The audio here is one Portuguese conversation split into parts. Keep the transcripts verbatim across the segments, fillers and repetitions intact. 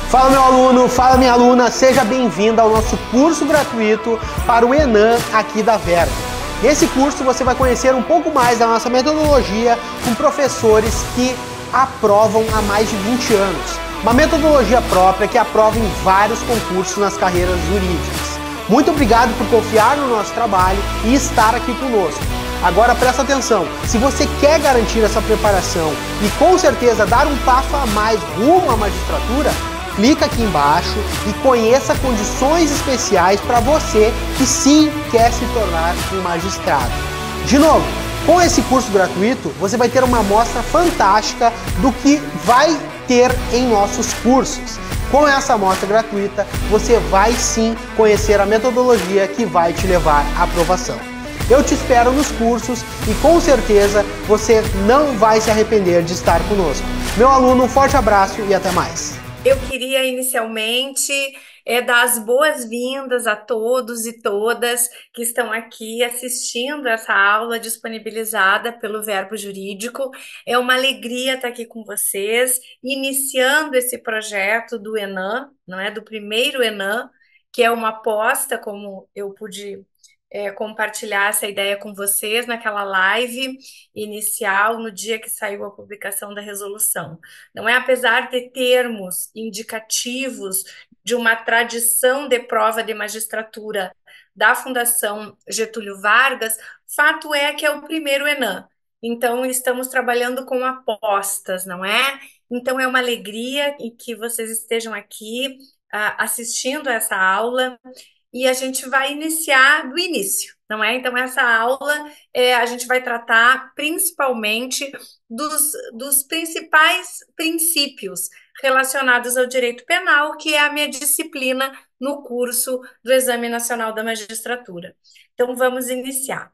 Fala meu aluno, fala minha aluna, seja bem-vindo ao nosso curso gratuito para o Enem aqui da Verve. Nesse curso você vai conhecer um pouco mais da nossa metodologia com professores que aprovam há mais de vinte anos. Uma metodologia própria que aprova em vários concursos nas carreiras jurídicas. Muito obrigado por confiar no nosso trabalho e estar aqui conosco. Agora presta atenção, se você quer garantir essa preparação e com certeza dar um passo a mais rumo à magistratura, clica aqui embaixo e conheça condições especiais para você que sim quer se tornar um magistrado. De novo, com esse curso gratuito, você vai ter uma amostra fantástica do que vai ter em nossos cursos. Com essa amostra gratuita, você vai sim conhecer a metodologia que vai te levar à aprovação. Eu te espero nos cursos e com certeza você não vai se arrepender de estar conosco. Meu aluno, um forte abraço e até mais. Eu queria inicialmente é, dar as boas-vindas a todos e todas que estão aqui assistindo essa aula disponibilizada pelo Verbo Jurídico. É uma alegria estar aqui com vocês, iniciando esse projeto do Enem, não é? Do primeiro Enem, que é uma aposta, como eu pude é, compartilhar essa ideia com vocês naquela live inicial, no dia que saiu a publicação da resolução. Não é? Apesar de termos indicativos de uma tradição de prova de magistratura da Fundação Getúlio Vargas, fato é que é o primeiro Enem. Então, estamos trabalhando com apostas, não é? Então, é uma alegria que vocês estejam aqui uh, assistindo essa aula e a gente vai iniciar do início, não é? Então, essa aula é, a gente vai tratar principalmente dos, dos principais princípios relacionados ao direito penal, que é a minha disciplina no curso do Exame Nacional da Magistratura. Então, vamos iniciar.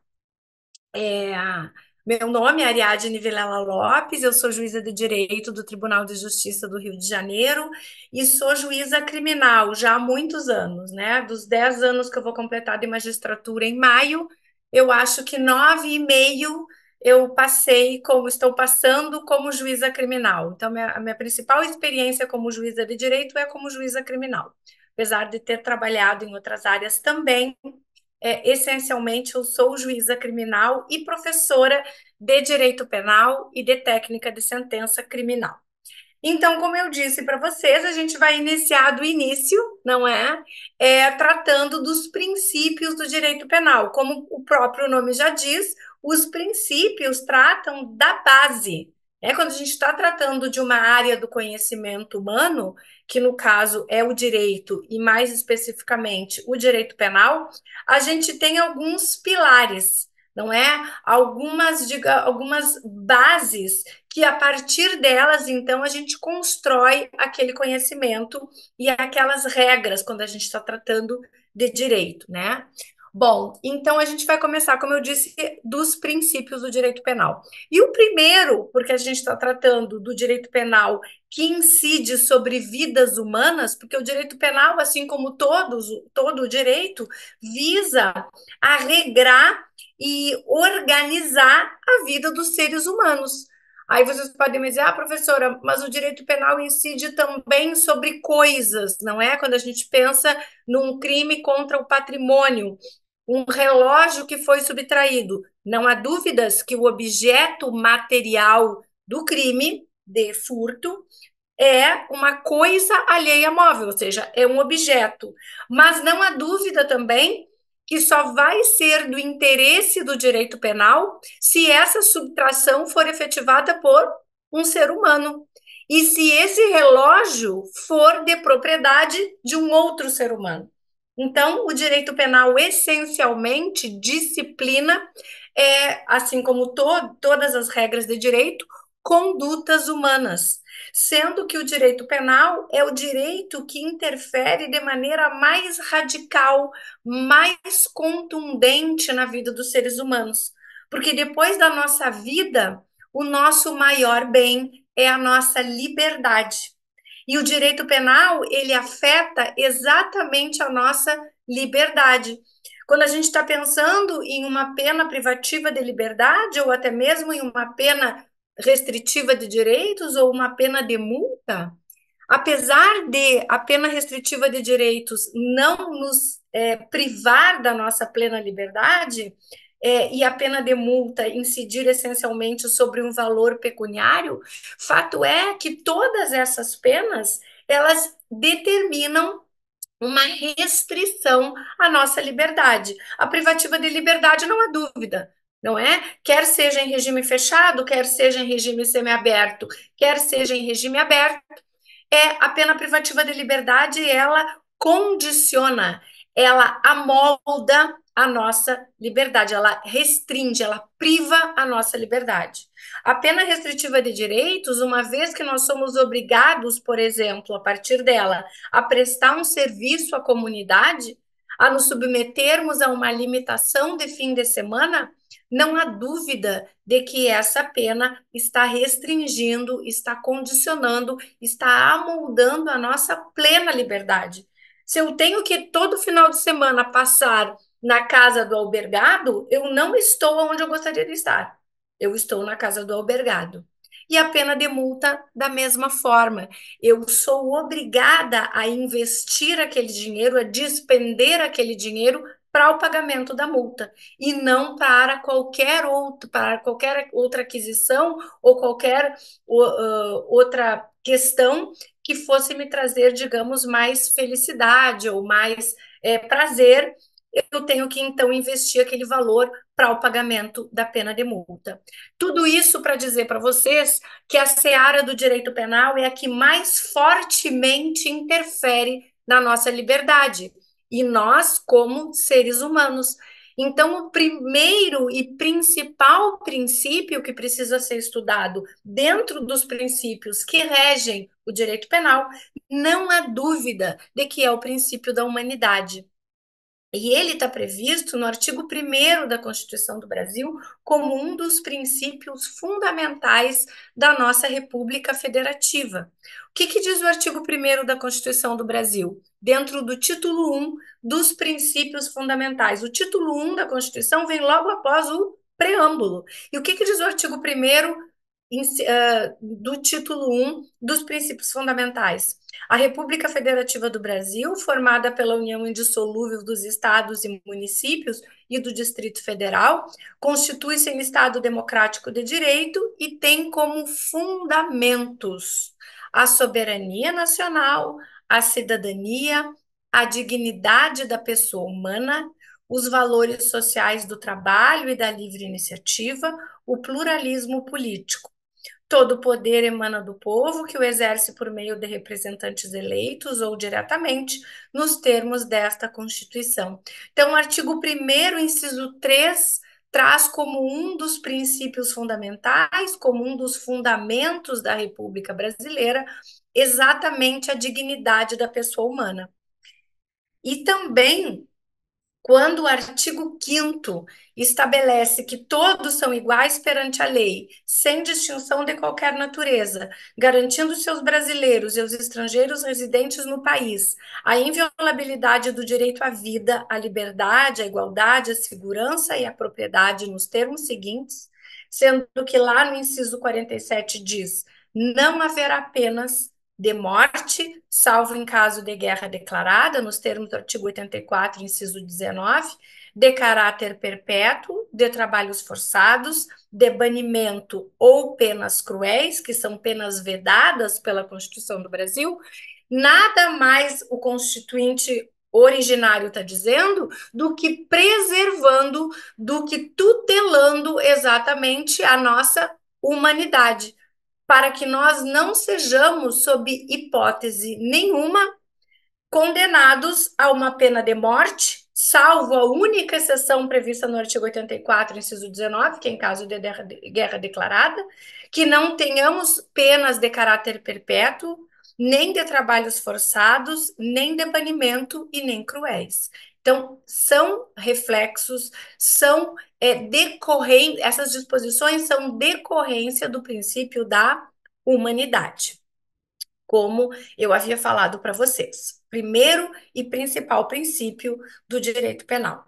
É, meu nome é Ariadne Vilela Lopes, eu sou juíza de Direito do Tribunal de Justiça do Rio de Janeiro e sou juíza criminal já há muitos anos, né? Dos dez anos que eu vou completar de magistratura em maio, eu acho que nove e meio eu passei como estou passando como juíza criminal. Então, minha, a minha principal experiência como juíza de direito é como juíza criminal, apesar de ter trabalhado em outras áreas também. É, essencialmente, eu sou juíza criminal e professora de direito penal e de técnica de sentença criminal. Então, como eu disse para vocês, a gente vai iniciar do início, não é? É? Tratando dos princípios do direito penal. Como o próprio nome já diz, os princípios tratam da base. É, quando a gente está tratando de uma área do conhecimento humano, que no caso é o direito, e mais especificamente o direito penal, a gente tem alguns pilares, não é? Algumas, diga, algumas bases que a partir delas, então, a gente constrói aquele conhecimento e aquelas regras quando a gente está tratando de direito, né? Bom, então a gente vai começar, como eu disse, dos princípios do direito penal. E o primeiro, porque a gente está tratando do direito penal que incide sobre vidas humanas, porque o direito penal, assim como todos, todo o direito, visa a regrar e organizar a vida dos seres humanos. Aí vocês podem me dizer, ah, professora, mas o direito penal incide também sobre coisas, não é? Quando a gente pensa num crime contra o patrimônio, um relógio que foi subtraído. Não há dúvidas que o objeto material do crime de furto é uma coisa alheia móvel, ou seja, é um objeto. Mas não há dúvida também que só vai ser do interesse do direito penal se essa subtração for efetivada por um ser humano. E se esse relógio for de propriedade de um outro ser humano. Então, o direito penal essencialmente disciplina, é, assim como to todas as regras de direito, condutas humanas, sendo que o direito penal é o direito que interfere de maneira mais radical, mais contundente na vida dos seres humanos. Porque depois da nossa vida, o nosso maior bem é a nossa liberdade. E o direito penal, ele afeta exatamente a nossa liberdade. Quando a gente está pensando em uma pena privativa de liberdade, ou até mesmo em uma pena restritiva de direitos, ou uma pena de multa, Apesar de a pena restritiva de direitos não nos é, privar da nossa plena liberdade, é, e a pena de multa incidir essencialmente sobre um valor pecuniário, fato é que todas essas penas elas determinam uma restrição à nossa liberdade. A privativa de liberdade não há dúvida, não é? Quer seja em regime fechado, quer seja em regime semiaberto, quer seja em regime aberto, é a pena privativa de liberdade, ela condiciona, ela amolda a nossa liberdade, ela restringe, ela priva a nossa liberdade. A pena restritiva de direitos, uma vez que nós somos obrigados, por exemplo, a partir dela, a prestar um serviço à comunidade, a nos submetermos a uma limitação de fim de semana, não há dúvida de que essa pena está restringindo, está condicionando, está amoldando a nossa plena liberdade. Se eu tenho que todo final de semana passar na casa do albergado, eu não estou onde eu gostaria de estar. Eu estou na casa do albergado. E a pena de multa, da mesma forma. Eu sou obrigada a investir aquele dinheiro, a despender aquele dinheiro para o pagamento da multa e não para qualquer outro, para qualquer outra aquisição ou qualquer uh, outra questão que fosse me trazer, digamos, mais felicidade ou mais é, prazer. Eu tenho que então investir aquele valor para o pagamento da pena de multa. Tudo isso para dizer para vocês que a seara do direito penal é a que mais fortemente interfere na nossa liberdade e nós como seres humanos. Então, o primeiro e principal princípio que precisa ser estudado dentro dos princípios que regem o direito penal, não há dúvida de que é o princípio da humanidade. E ele está previsto no artigo primeiro da Constituição do Brasil como um dos princípios fundamentais da nossa República Federativa. O que, que diz o artigo primeiro da Constituição do Brasil? Dentro do título um dos princípios fundamentais. O título um da Constituição vem logo após o preâmbulo. E o que, que diz o artigo primeiro do título um dos princípios fundamentais? A República Federativa do Brasil, formada pela união indissolúvel dos estados e municípios e do Distrito Federal, constitui-se em Estado democrático de direito e tem como fundamentos a soberania nacional, a cidadania, a dignidade da pessoa humana, os valores sociais do trabalho e da livre iniciativa, o pluralismo político. Todo poder emana do povo, que o exerce por meio de representantes eleitos ou diretamente, nos termos desta Constituição. Então, o artigo primeiro, inciso três, traz como um dos princípios fundamentais, como um dos fundamentos da República Brasileira, exatamente a dignidade da pessoa humana. E também quando o artigo quinto estabelece que todos são iguais perante a lei, sem distinção de qualquer natureza, garantindo seus brasileiros e os estrangeiros residentes no país a inviolabilidade do direito à vida, à liberdade, à igualdade, à segurança e à propriedade nos termos seguintes, sendo que lá no inciso quarenta e sete diz: não haverá penas de morte, salvo em caso de guerra declarada, nos termos do artigo oitenta e quatro, inciso dezenove, de caráter perpétuo, de trabalhos forçados, de banimento ou penas cruéis, que são penas vedadas pela Constituição do Brasil. Nada mais o Constituinte originário está dizendo do que preservando, do que tutelando exatamente a nossa humanidade, para que nós não sejamos, sob hipótese nenhuma, condenados a uma pena de morte, salvo a única exceção prevista no artigo oitenta e quatro, inciso dezenove, que é em caso de guerra declarada, que não tenhamos penas de caráter perpétuo, nem de trabalhos forçados, nem de banimento e nem cruéis. Então, são reflexos, são é, decorrentes, essas disposições são decorrência do princípio da humanidade, como eu havia falado para vocês. Primeiro e principal princípio do direito penal.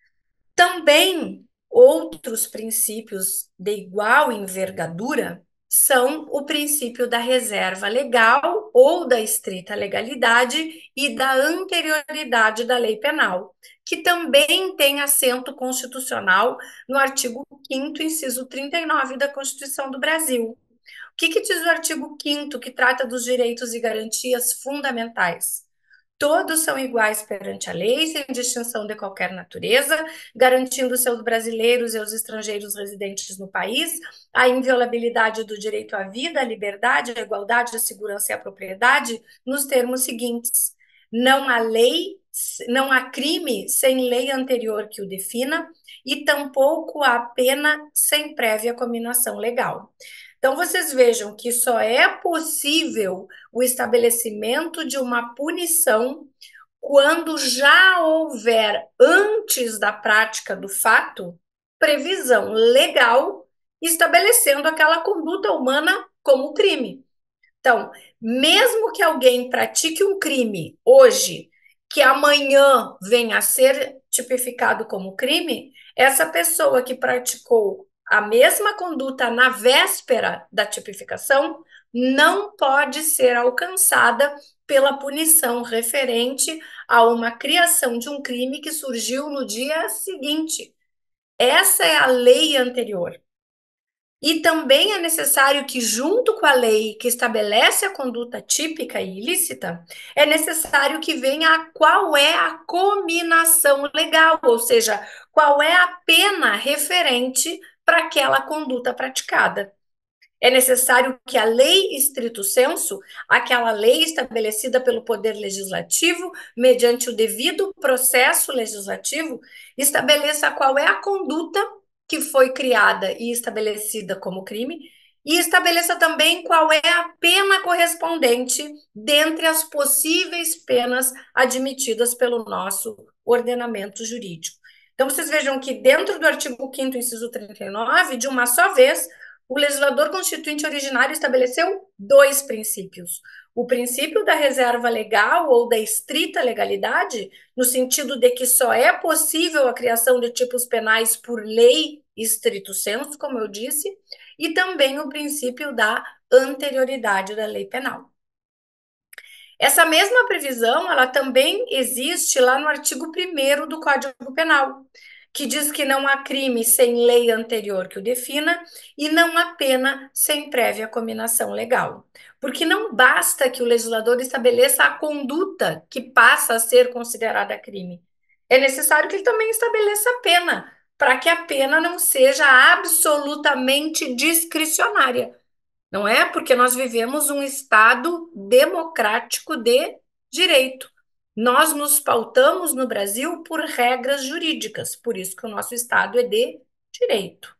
Também outros princípios de igual envergadura são o princípio da reserva legal ou da estrita legalidade e da anterioridade da lei penal, que também tem assento constitucional no artigo quinto, inciso trinta e nove da Constituição do Brasil. O que, que diz o artigo quinto, que trata dos direitos e garantias fundamentais? Todos são iguais perante a lei, sem distinção de qualquer natureza, garantindo seus brasileiros e os estrangeiros residentes no país a inviolabilidade do direito à vida, à liberdade, à igualdade, à segurança e à propriedade, nos termos seguintes: não há lei, não há crime sem lei anterior que o defina, e tampouco há pena sem prévia cominação legal. Então, vocês vejam que só é possível o estabelecimento de uma punição quando já houver, antes da prática do fato, previsão legal estabelecendo aquela conduta humana como crime. Então, mesmo que alguém pratique um crime hoje, que amanhã venha a ser tipificado como crime, essa pessoa que praticou a mesma conduta na véspera da tipificação não pode ser alcançada pela punição referente a uma criação de um crime que surgiu no dia seguinte. Essa é a lei anterior. E também é necessário que, junto com a lei que estabelece a conduta típica e ilícita, é necessário que venha qual é a cominação legal, ou seja, qual é a pena referente para aquela conduta praticada. É necessário que a lei estrito sensu, aquela lei estabelecida pelo Poder Legislativo, mediante o devido processo legislativo, estabeleça qual é a conduta que foi criada e estabelecida como crime, e estabeleça também qual é a pena correspondente dentre as possíveis penas admitidas pelo nosso ordenamento jurídico. Então, vocês vejam que dentro do artigo quinto, inciso trinta e nove, de uma só vez, o legislador constituinte originário estabeleceu dois princípios. O princípio da reserva legal ou da estrita legalidade, no sentido de que só é possível a criação de tipos penais por lei estrito sensu, como eu disse, e também o princípio da anterioridade da lei penal. Essa mesma previsão, ela também existe lá no artigo primeiro do Código Penal, que diz que não há crime sem lei anterior que o defina e não há pena sem prévia cominação legal. Porque não basta que o legislador estabeleça a conduta que passa a ser considerada crime. É necessário que ele também estabeleça a pena, para que a pena não seja absolutamente discricionária. Não é? Porque nós vivemos um Estado democrático de direito. Nós nos pautamos no Brasil por regras jurídicas, por isso que o nosso Estado é de direito.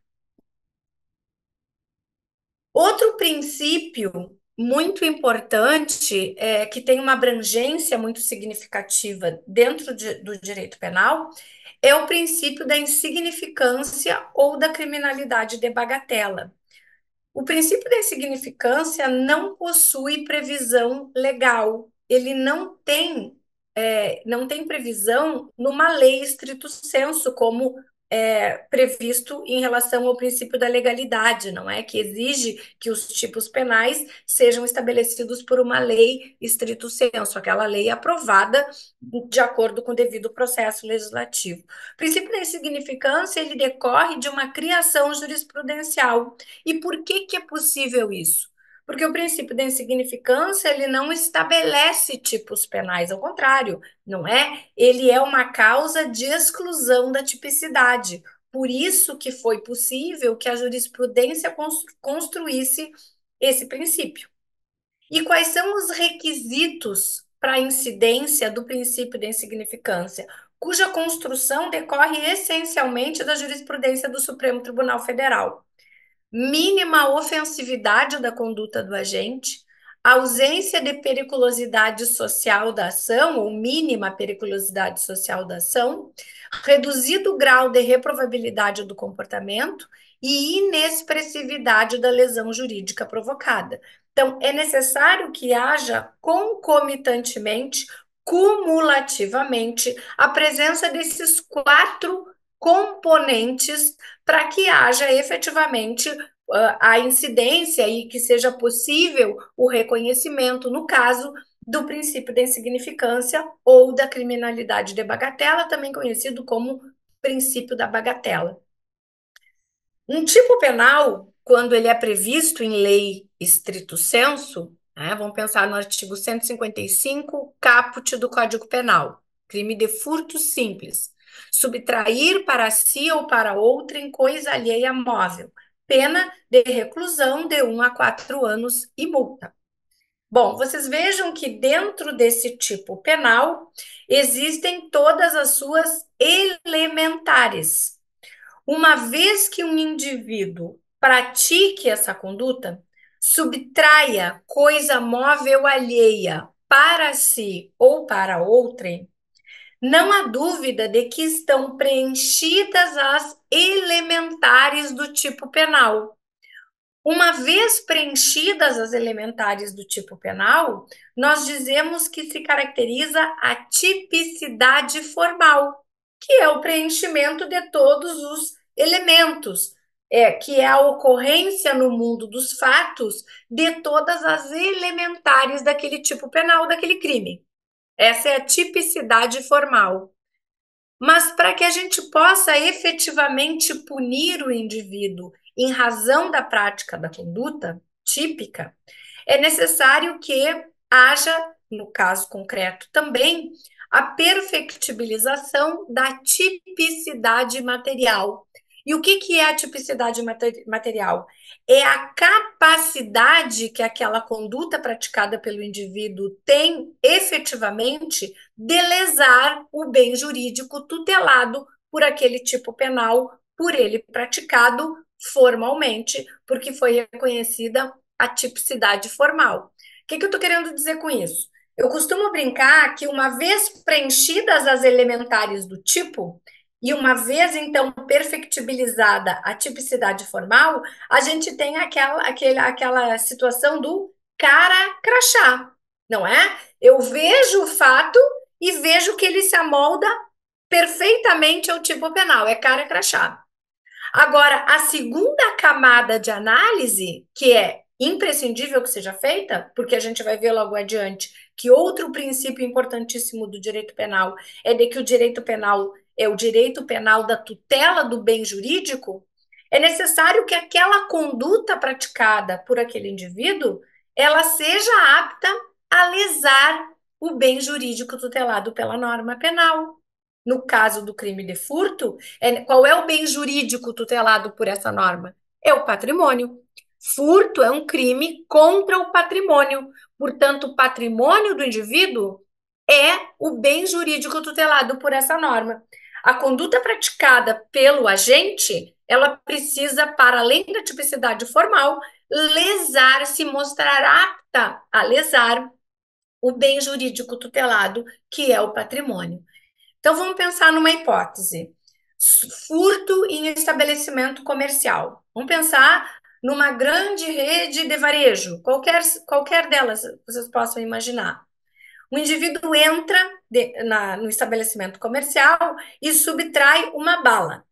Outro princípio muito importante, é, que tem uma abrangência muito significativa dentro de, do direito penal, é o princípio da insignificância ou da criminalidade de bagatela. O princípio da insignificância não possui previsão legal. Ele não tem, é, não tem previsão numa lei estrito sensu, como é previsto em relação ao princípio da legalidade, não é? Que exige que os tipos penais sejam estabelecidos por uma lei estrito sensu, aquela lei aprovada de acordo com o devido processo legislativo. O princípio da insignificância, ele decorre de uma criação jurisprudencial. E por que que é possível isso? Porque o princípio da insignificância, ele não estabelece tipos penais, ao contrário, não é? Ele é uma causa de exclusão da tipicidade. Por isso que foi possível que a jurisprudência constru construísse esse princípio. E quais são os requisitos para a incidência do princípio da insignificância, cuja construção decorre essencialmente da jurisprudência do Supremo Tribunal Federal? Mínima ofensividade da conduta do agente, ausência de periculosidade social da ação, ou mínima periculosidade social da ação, reduzido grau de reprovabilidade do comportamento e inexpressividade da lesão jurídica provocada. Então, é necessário que haja concomitantemente, cumulativamente, a presença desses quatro componentes para que haja efetivamente uh, a incidência e que seja possível o reconhecimento, no caso do princípio da insignificância ou da criminalidade de bagatela, também conhecido como princípio da bagatela. Um tipo penal, quando ele é previsto em lei estrito sensu, né, vamos pensar no artigo cento e cinquenta e cinco, caput do Código Penal, crime de furto simples, subtrair para si ou para outrem coisa alheia móvel, pena de reclusão de um a quatro anos e multa. Bom, vocês vejam que dentro desse tipo penal existem todas as suas elementares. Uma vez que um indivíduo pratique essa conduta, subtraia coisa móvel alheia para si ou para outrem, não há dúvida de que estão preenchidas as elementares do tipo penal. Uma vez preenchidas as elementares do tipo penal, nós dizemos que se caracteriza a tipicidade formal, que é o preenchimento de todos os elementos, é, que é a ocorrência no mundo dos fatos de todas as elementares daquele tipo penal, daquele crime. Essa é a tipicidade formal. Mas para que a gente possa efetivamente punir o indivíduo em razão da prática da conduta típica, é necessário que haja, no caso concreto também, a perfectibilização da tipicidade material. E o que, que é a tipicidade material? É a capacidade que aquela conduta praticada pelo indivíduo tem efetivamente de lesar o bem jurídico tutelado por aquele tipo penal, por ele praticado formalmente, porque foi reconhecida a tipicidade formal. O que, que eu estou querendo dizer com isso? Eu costumo brincar que, uma vez preenchidas as elementares do tipo, e uma vez, então, perfectibilizada a tipicidade formal, a gente tem aquela, aquela, aquela situação do cara crachá, não é? Eu vejo o fato e vejo que ele se amolda perfeitamente ao tipo penal, é cara crachá. Agora, a segunda camada de análise, que é imprescindível que seja feita, porque a gente vai ver logo adiante que outro princípio importantíssimo do direito penal é de que o direito penal é o direito penal da tutela do bem jurídico, é necessário que aquela conduta praticada por aquele indivíduo, ela seja apta a lesar o bem jurídico tutelado pela norma penal. No caso do crime de furto, é, qual é o bem jurídico tutelado por essa norma? É o patrimônio. Furto é um crime contra o patrimônio. Portanto, o patrimônio do indivíduo é o bem jurídico tutelado por essa norma. A conduta praticada pelo agente, ela precisa, para além da tipicidade formal, lesar, se mostrar apta a lesar o bem jurídico tutelado, que é o patrimônio. Então, vamos pensar numa hipótese: furto em estabelecimento comercial. Vamos pensar numa grande rede de varejo, qualquer, qualquer delas vocês possam imaginar. O indivíduo entra de, na, no estabelecimento comercial e subtrai uma bala.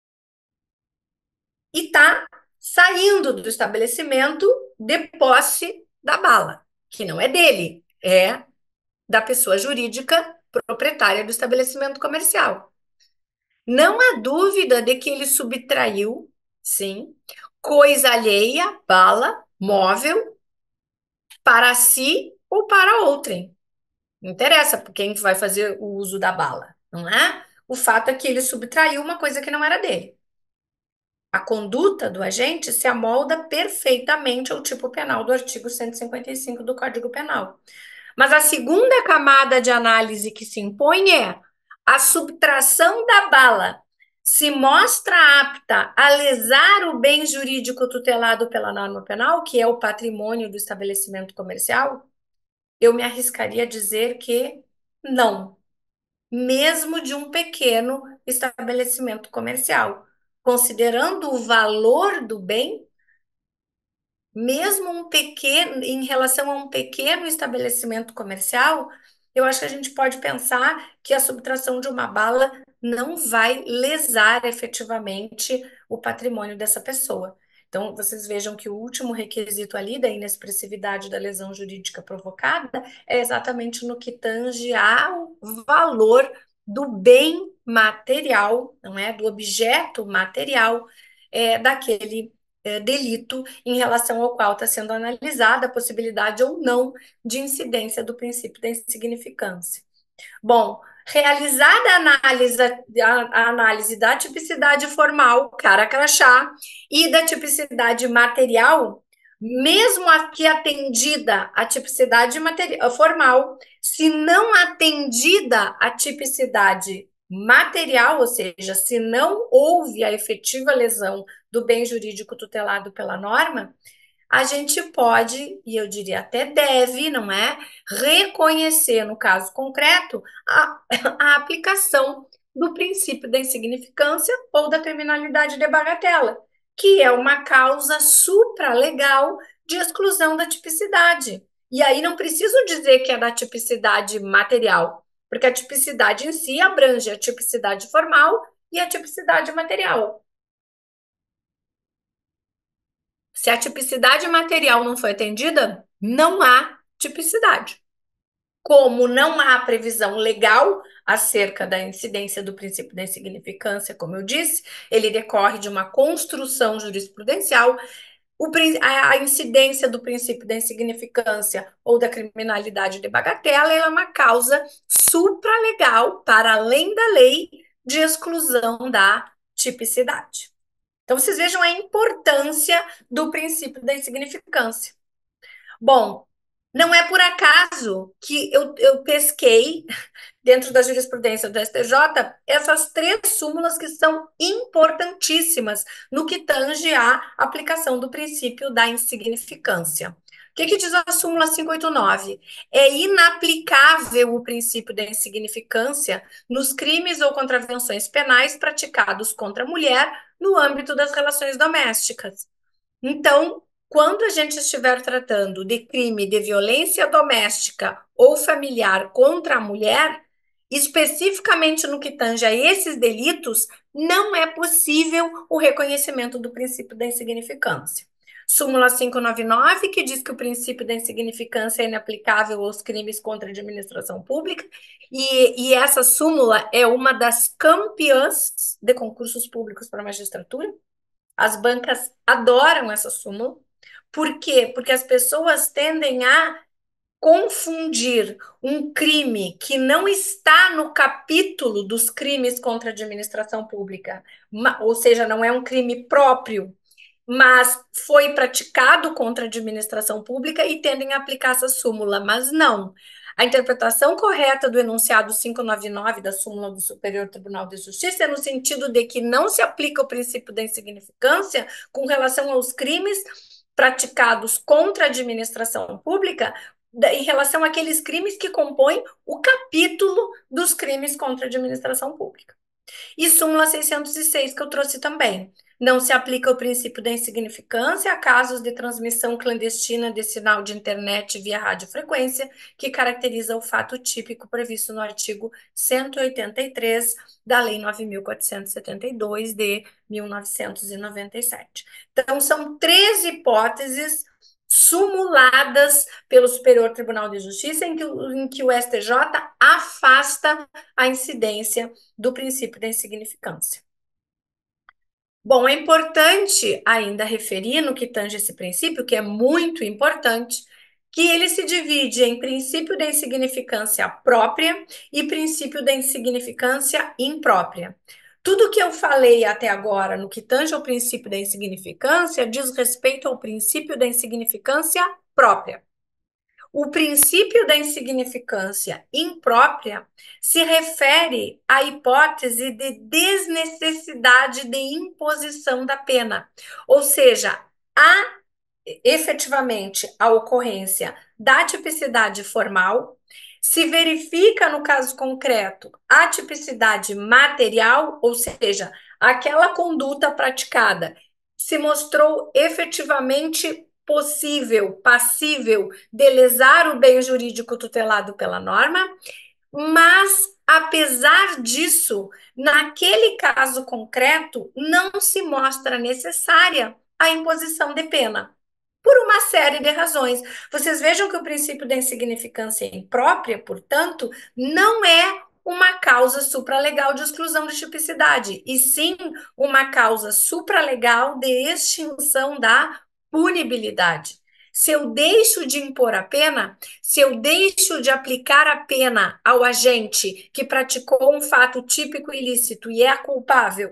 E está saindo do estabelecimento de posse da bala, que não é dele, é da pessoa jurídica proprietária do estabelecimento comercial. Não há dúvida de que ele subtraiu, sim, coisa alheia, bala, móvel, para si ou para outrem. Não interessa quem vai fazer o uso da bala, não é? O fato é que ele subtraiu uma coisa que não era dele. A conduta do agente se amolda perfeitamente ao tipo penal do artigo cento e cinquenta e cinco do Código Penal. Mas a segunda camada de análise que se impõe é a subtração da bala se mostra apta a lesar o bem jurídico tutelado pela norma penal, que é o patrimônio do estabelecimento comercial? Eu me arriscaria a dizer que não, mesmo de um pequeno estabelecimento comercial. Considerando o valor do bem, mesmo um pequeno, em relação a um pequeno estabelecimento comercial, eu acho que a gente pode pensar que a subtração de uma bala não vai lesar efetivamente o patrimônio dessa pessoa. Então, vocês vejam que o último requisito ali da inexpressividade da lesão jurídica provocada é exatamente no que tange ao valor do bem material, não é? Do objeto material é, daquele é, delito em relação ao qual está sendo analisada a possibilidade ou não de incidência do princípio da insignificância. Bom, realizada a análise, a, a análise da tipicidade formal, cara crachá, e da tipicidade material, mesmo aqui atendida a tipicidade material, formal, se não atendida a tipicidade material, ou seja, se não houve a efetiva lesão do bem jurídico tutelado pela norma, a gente pode, e eu diria até deve, não é, reconhecer, no caso concreto, a, a aplicação do princípio da insignificância ou da criminalidade de bagatela, que é uma causa supralegal de exclusão da tipicidade. E aí não preciso dizer que é da tipicidade material, porque a tipicidade em si abrange a tipicidade formal e a tipicidade material. Se a tipicidade material não foi atendida, não há tipicidade. Como não há previsão legal acerca da incidência do princípio da insignificância, como eu disse, ele decorre de uma construção jurisprudencial. O, a incidência do princípio da insignificância ou da criminalidade de bagatela é uma causa supralegal, para além da lei, de exclusão da tipicidade. Então, vocês vejam a importância do princípio da insignificância. Bom, não é por acaso que eu, eu pesquei, dentro da jurisprudência do S T J, essas três súmulas que são importantíssimas no que tange à aplicação do princípio da insignificância. O que, que diz a súmula quinhentos e oitenta e nove? É inaplicável o princípio da insignificância nos crimes ou contravenções penais praticados contra a mulher no âmbito das relações domésticas. Então, quando a gente estiver tratando de crime de violência doméstica ou familiar contra a mulher, especificamente no que tange a esses delitos, não é possível o reconhecimento do princípio da insignificância. Súmula quinhentos e noventa e nove, que diz que o princípio da insignificância é inaplicável aos crimes contra a administração pública, e, e essa súmula é uma das campeãs de concursos públicos para a magistratura. As bancas adoram essa súmula. Por quê? Porque as pessoas tendem a confundir um crime que não está no capítulo dos crimes contra a administração pública, ou seja, não é um crime próprio, mas foi praticado contra a administração pública e tendem a aplicar essa súmula, mas não. A interpretação correta do enunciado quinhentos e noventa e nove da súmula do Superior Tribunal de Justiça é no sentido de que não se aplica o princípio da insignificância com relação aos crimes praticados contra a administração pública, em relação àqueles crimes que compõem o capítulo dos crimes contra a administração pública. E súmula seiscentos e seis, que eu trouxe também. Não se aplica o princípio da insignificância a casos de transmissão clandestina de sinal de internet via radiofrequência, que caracteriza o fato típico previsto no artigo cento e oitenta e três da Lei nove mil quatrocentos e setenta e dois de mil novecentos e noventa e sete. Então, são três hipóteses sumuladas pelo Superior Tribunal de Justiça em que, em que o S T J afasta a incidência do princípio da insignificância. Bom, é importante ainda referir no que tange esse princípio, que é muito importante, que ele se divide em princípio da insignificância própria e princípio da insignificância imprópria. Tudo que eu falei até agora no que tange ao princípio da insignificância diz respeito ao princípio da insignificância própria. O princípio da insignificância imprópria se refere à hipótese de desnecessidade de imposição da pena, ou seja, há efetivamente a ocorrência da tipicidade formal, se verifica no caso concreto a tipicidade material, ou seja, aquela conduta praticada se mostrou efetivamente possível, passível de lesar o bem jurídico tutelado pela norma, mas, apesar disso, naquele caso concreto, não se mostra necessária a imposição de pena. Por uma série de razões. Vocês vejam que o princípio da insignificância imprópria, portanto, não é uma causa supralegal de exclusão de tipicidade, e sim uma causa supralegal de extinção da punibilidade. Se eu deixo de impor a pena, se eu deixo de aplicar a pena ao agente que praticou um fato típico ilícito e é culpável,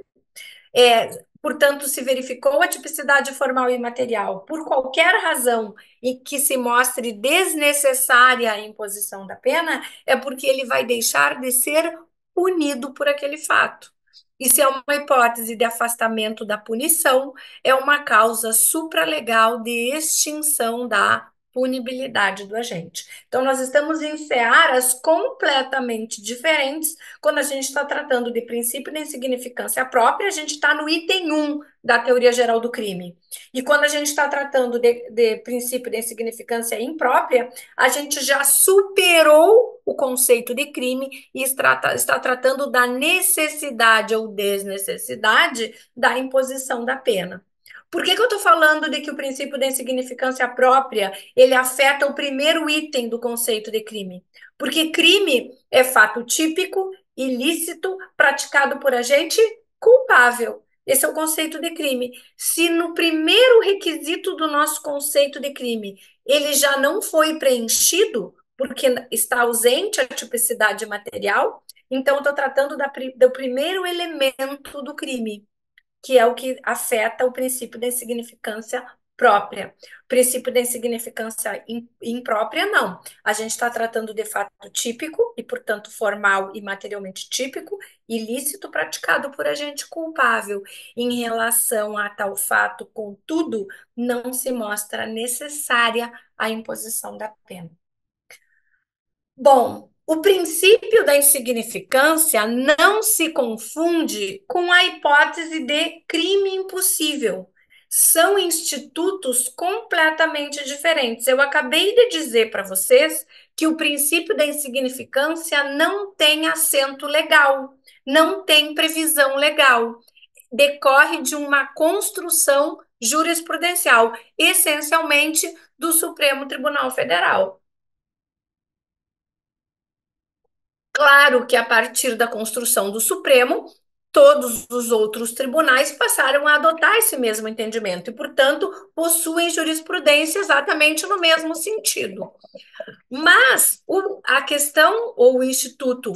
é, portanto, se verificou a tipicidade formal e material por qualquer razão e que se mostre desnecessária a imposição da pena, é porque ele vai deixar de ser punido por aquele fato. E se é uma hipótese de afastamento da punição, é uma causa supralegal de extinção da punibilidade do agente. Então, nós estamos em searas completamente diferentes. Quando a gente está tratando de princípio de insignificância própria, a gente está no item um da teoria geral do crime. E quando a gente está tratando de, de princípio de insignificância imprópria, a gente já superou o conceito de crime e está, está tratando da necessidade ou desnecessidade da imposição da pena. Por que, que eu estou falando de que o princípio da insignificância própria ele afeta o primeiro item do conceito de crime? Porque crime é fato típico, ilícito, praticado por agente culpável. Esse é o conceito de crime. Se no primeiro requisito do nosso conceito de crime ele já não foi preenchido, porque está ausente a tipicidade material, então estou tratando da, do primeiro elemento do crime, que é o que afeta o princípio da insignificância própria. O princípio da insignificância imprópria, não. A gente está tratando de fato típico, e, portanto, formal e materialmente típico, ilícito praticado por agente culpável. Em relação a tal fato, contudo, não se mostra necessária a imposição da pena. Bom, o princípio da insignificância não se confunde com a hipótese de crime impossível. São institutos completamente diferentes. Eu acabei de dizer para vocês que o princípio da insignificância não tem assento legal, não tem previsão legal. Decorre de uma construção jurisprudencial, essencialmente do Supremo Tribunal Federal. Claro que a partir da construção do Supremo, todos os outros tribunais passaram a adotar esse mesmo entendimento e, portanto, possuem jurisprudência exatamente no mesmo sentido. Mas o, a questão ou o instituto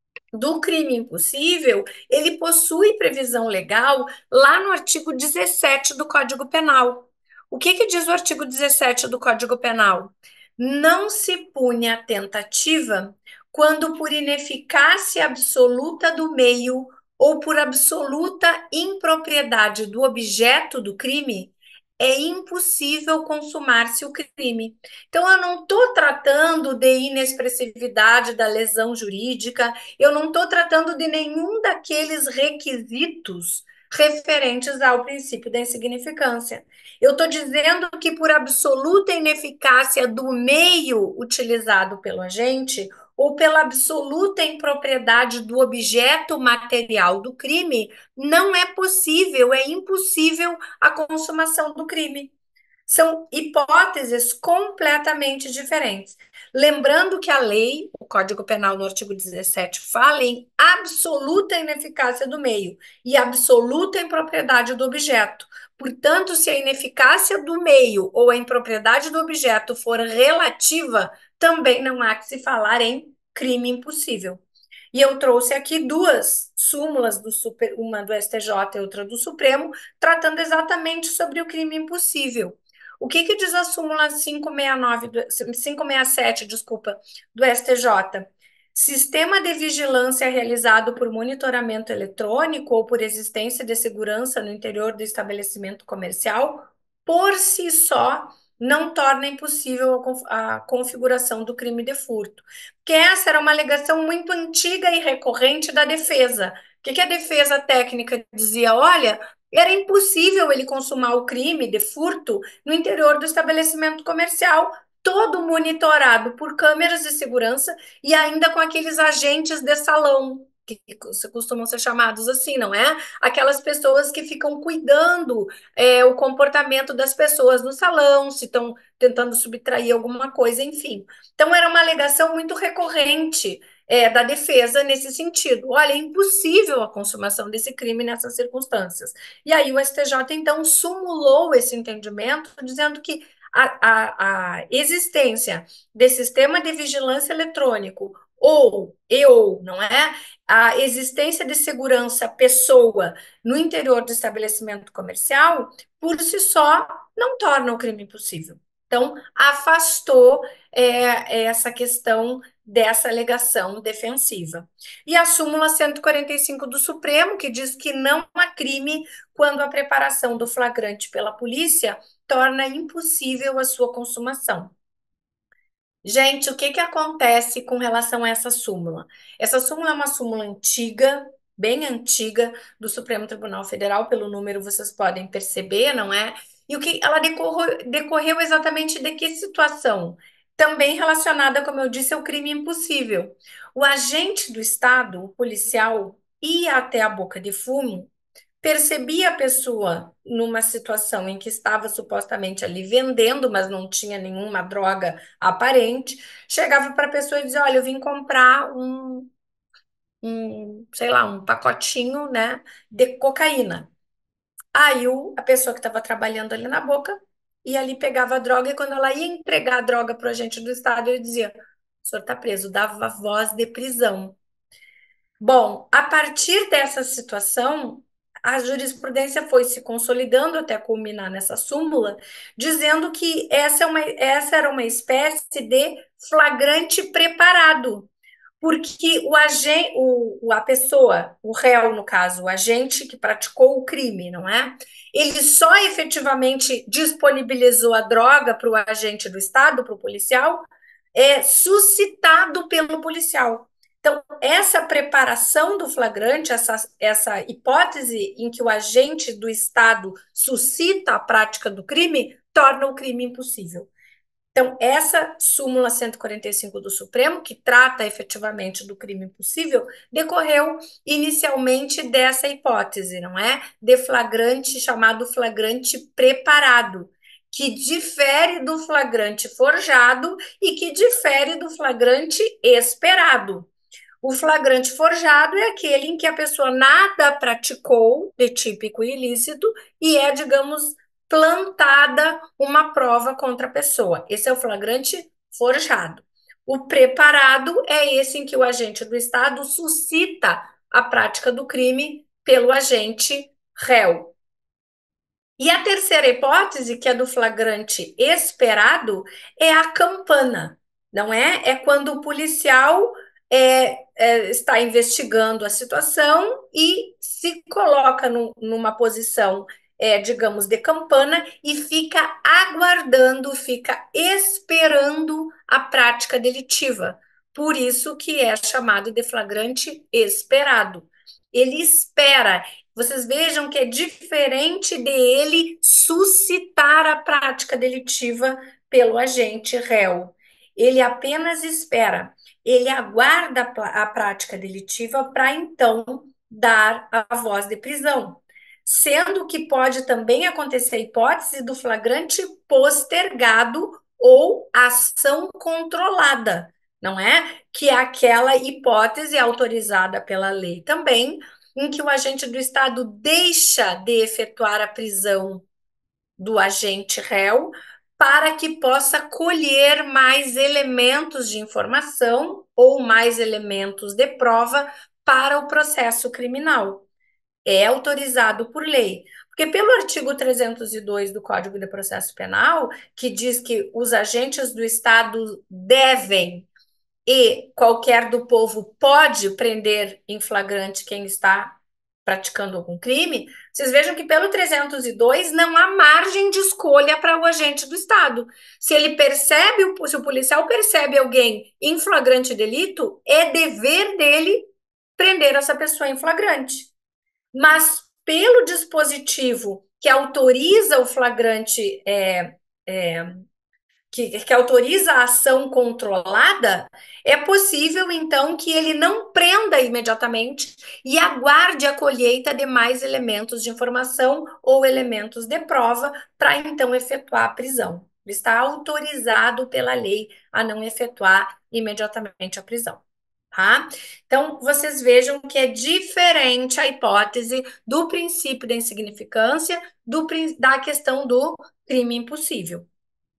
do crime impossível, ele possui previsão legal lá no artigo dezessete do Código Penal. O que, que diz o artigo dezessete do Código Penal? Não se pune a tentativa quando por ineficácia absoluta do meio ou por absoluta impropriedade do objeto do crime, é impossível consumar-se o crime. Então, eu não estou tratando de inexpressividade da lesão jurídica, eu não estou tratando de nenhum daqueles requisitos referentes ao princípio da insignificância. Eu estou dizendo que, por absoluta ineficácia do meio utilizado pelo agente, ou pela absoluta impropriedade do objeto material do crime, não é possível, é impossível a consumação do crime. São hipóteses completamente diferentes. Lembrando que a lei, o Código Penal no artigo dezessete, fala em absoluta ineficácia do meio e absoluta impropriedade do objeto. Portanto, se a ineficácia do meio ou a impropriedade do objeto for relativa, também não há que se falar em crime impossível. E eu trouxe aqui duas súmulas, do super, uma do S T J e outra do Supremo, tratando exatamente sobre o crime impossível. O que, que diz a súmula quinhentos e sessenta e nove, quinhentos e sessenta e sete, desculpa, do S T J? Sistema de vigilância realizado por monitoramento eletrônico ou por existência de segurança no interior do estabelecimento comercial, por si só, não torna impossível a configuração do crime de furto. Porque essa era uma alegação muito antiga e recorrente da defesa. O que, que a defesa técnica dizia? Olha, era impossível ele consumar o crime de furto no interior do estabelecimento comercial, todo monitorado por câmeras de segurança e ainda com aqueles agentes de salão. que costumam ser chamados assim, não é? Aquelas pessoas que ficam cuidando é, o comportamento das pessoas no salão, se estão tentando subtrair alguma coisa, enfim. Então, era uma alegação muito recorrente é, da defesa nesse sentido. Olha, é impossível a consumação desse crime nessas circunstâncias. E aí o S T J, então, sumulou esse entendimento, dizendo que a, a, a existência de sistema de vigilância eletrônico ou e ou, não é? A existência de segurança pessoa no interior do estabelecimento comercial, por si só, não torna o crime impossível. Então, afastou é, essa questão dessa alegação defensiva. E a súmula cento e quarenta e cinco do Supremo, que diz que não há crime quando a preparação do flagrante pela polícia torna impossível a sua consumação. Gente, o que que acontece com relação a essa súmula? Essa súmula é uma súmula antiga, bem antiga, do Supremo Tribunal Federal, pelo número vocês podem perceber, não é? E o que ela decorreu, decorreu exatamente de que situação? Também relacionada, como eu disse, ao crime impossível. O agente do Estado, o policial, ia até a boca de fumo, percebia a pessoa numa situação em que estava supostamente ali vendendo, mas não tinha nenhuma droga aparente, chegava para a pessoa e dizia: Olha, eu vim comprar um, um, sei lá, um pacotinho, né, de cocaína. Aí o, a pessoa que estava trabalhando ali na boca ia ali, pegava a droga, e quando ela ia entregar a droga para o agente do Estado, ele dizia: O senhor está preso, dava voz de prisão. Bom, a partir dessa situação, a jurisprudência foi se consolidando até culminar nessa súmula, dizendo que essa, é uma, essa era uma espécie de flagrante preparado, porque o agente, o, a pessoa, o réu, no caso, o agente que praticou o crime, não é? Ele só efetivamente disponibilizou a droga para o agente do Estado, para o policial, é suscitado pelo policial. Então, essa preparação do flagrante, essa, essa hipótese em que o agente do Estado suscita a prática do crime, torna o crime impossível. Então, essa súmula cento e quarenta e cinco do Supremo, que trata efetivamente do crime impossível, decorreu inicialmente dessa hipótese, não é? De flagrante, chamado flagrante preparado, que difere do flagrante forjado e que difere do flagrante esperado. O flagrante forjado é aquele em que a pessoa nada praticou de típico ilícito e é, digamos, plantada uma prova contra a pessoa. Esse é o flagrante forjado. O preparado é esse em que o agente do Estado suscita a prática do crime pelo agente réu. E a terceira hipótese, que é do flagrante esperado, é a campana, não é? É quando o policial é, é, está investigando a situação e se coloca no, numa posição, é, digamos, de campana e fica aguardando, fica esperando a prática delitiva. Por isso que é chamado de flagrante esperado. Ele espera. Vocês vejam que é diferente dele suscitar a prática delitiva pelo agente réu. Ele apenas espera, ele aguarda a prática delitiva para então dar a voz de prisão. Sendo que pode também acontecer a hipótese do flagrante postergado ou ação controlada, não é? Que é aquela hipótese autorizada pela lei também, em que o agente do Estado deixa de efetuar a prisão do agente réu para que possa colher mais elementos de informação ou mais elementos de prova para o processo criminal. É autorizado por lei. Porque pelo artigo trezentos e dois do Código de Processo Penal, que diz que os agentes do Estado devem e qualquer do povo pode prender em flagrante quem está praticando algum crime, vocês vejam que pelo trezentos e dois não há margem de escolha para o agente do Estado. Se ele percebe, se o policial percebe alguém em flagrante delito, é dever dele prender essa pessoa em flagrante. Mas pelo dispositivo que autoriza o flagrante é, é, que, que autoriza a ação controlada, é possível, então, que ele não prenda imediatamente e aguarde a colheita de mais elementos de informação ou elementos de prova para, então, efetuar a prisão. Ele está autorizado pela lei a não efetuar imediatamente a prisão. Tá? Então, vocês vejam que é diferente a hipótese do princípio da insignificância do, da questão do crime impossível.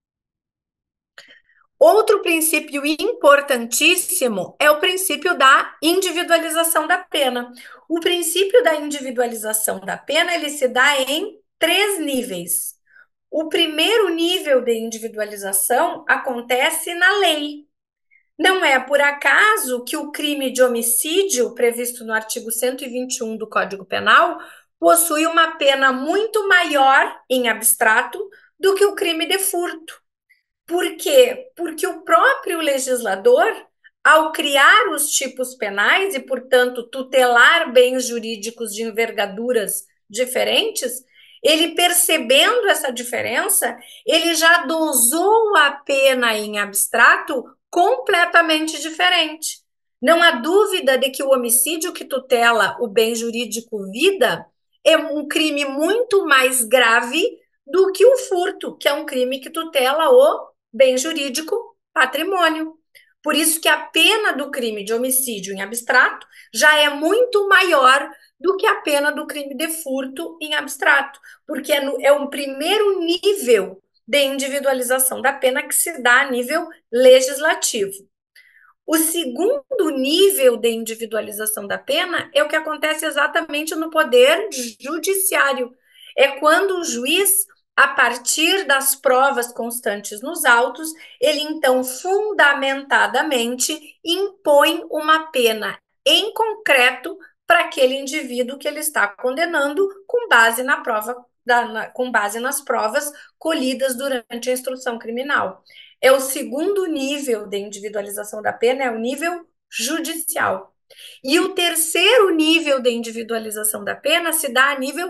Outro princípio importantíssimo é o princípio da individualização da pena. O princípio da individualização da pena, ele se dá em três níveis. O primeiro nível de individualização acontece na lei. Não é por acaso que o crime de homicídio, previsto no artigo cento e vinte e um do Código Penal, possui uma pena muito maior em abstrato do que o crime de furto. Por quê? Porque o próprio legislador, ao criar os tipos penais e, portanto, tutelar bens jurídicos de envergaduras diferentes, ele percebendo essa diferença, ele já dosou a pena em abstrato completamente diferente. Não há dúvida de que o homicídio que tutela o bem jurídico vida é um crime muito mais grave do que o furto, que é um crime que tutela o bem jurídico patrimônio. Por isso que a pena do crime de homicídio em abstrato já é muito maior do que a pena do crime de furto em abstrato, porque é, no, é um primeiro nível de individualização da pena que se dá a nível legislativo. O segundo nível de individualização da pena é o que acontece exatamente no poder judiciário. É quando o juiz, a partir das provas constantes nos autos, ele então fundamentadamente impõe uma pena em concreto para aquele indivíduo que ele está condenando com base na prova, da, na, com base nas provas colhidas durante a instrução criminal. É o segundo nível de individualização da pena, é o nível judicial. E o terceiro nível de individualização da pena se dá a nível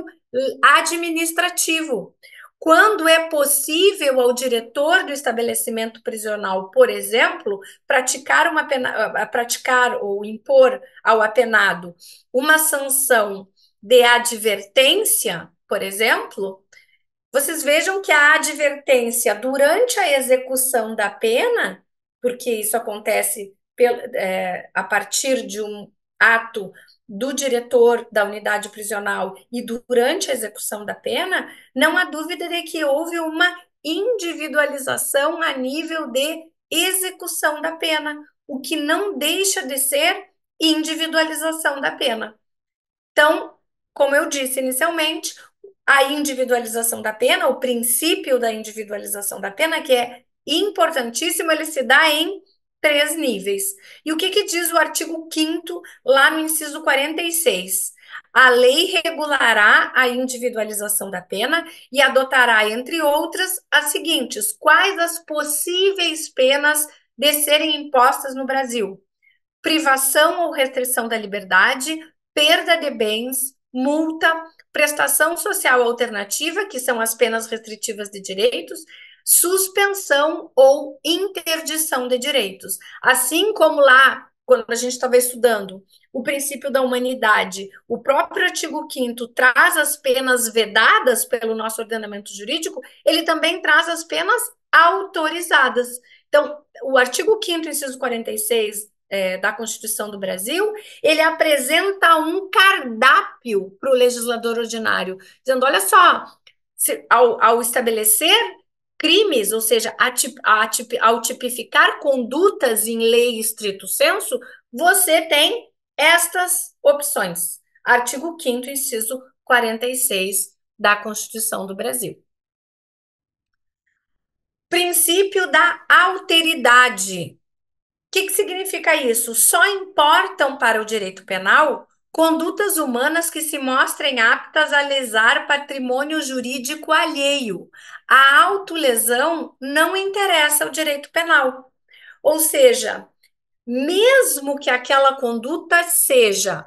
administrativo. Quando é possível ao diretor do estabelecimento prisional, por exemplo, praticar uma pena, praticar ou impor ao apenado uma sanção de advertência, por exemplo, vocês vejam que a advertência durante a execução da pena, porque isso acontece é, a partir de um ato do diretor da unidade prisional e durante a execução da pena, não há dúvida de que houve uma individualização a nível de execução da pena, o que não deixa de ser individualização da pena. Então, como eu disse inicialmente, a individualização da pena, o princípio da individualização da pena, que é importantíssimo, ele se dá em três níveis. E o que, que diz o artigo quinto lá no inciso quarenta e seis? A lei regulará a individualização da pena e adotará, entre outras, as seguintes: quais as possíveis penas de serem impostas no Brasil? Privação ou restrição da liberdade, perda de bens, multa, prestação social alternativa, que são as penas restritivas de direitos, suspensão ou interdição de direitos. Assim como lá, quando a gente estava estudando o princípio da humanidade, o próprio artigo quinto traz as penas vedadas pelo nosso ordenamento jurídico, ele também traz as penas autorizadas. Então, o artigo quinto, inciso quarenta e seis, É, da Constituição do Brasil, ele apresenta um cardápio para o legislador ordinário, dizendo, olha só, se, ao, ao estabelecer crimes, ou seja, a tip, a tip, ao tipificar condutas em lei estrito sensu, você tem estas opções. Artigo quinto, inciso quarenta e seis da Constituição do Brasil. Princípio da alteridade. O que, que significa isso? Só importam para o direito penal condutas humanas que se mostrem aptas a lesar patrimônio jurídico alheio. A autolesão não interessa ao direito penal. Ou seja, mesmo que aquela conduta seja